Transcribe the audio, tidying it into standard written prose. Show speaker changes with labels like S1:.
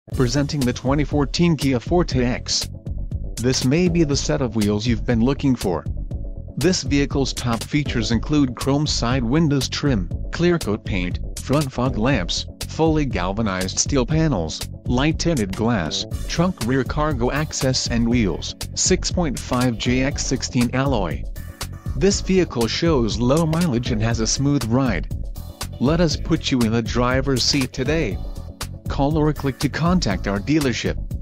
S1: Presenting the 2014 Kia Forte X. This may be the set of wheels you've been looking for. This vehicle's top features include chrome side windows trim, clear coat paint, front fog lamps, fully galvanized steel panels, light tinted glass, trunk rear cargo access and wheels, 6.5JX16 alloy. This vehicle shows low mileage and has a smooth ride. Let us put you in the driver's seat today. Call or click to contact our dealership.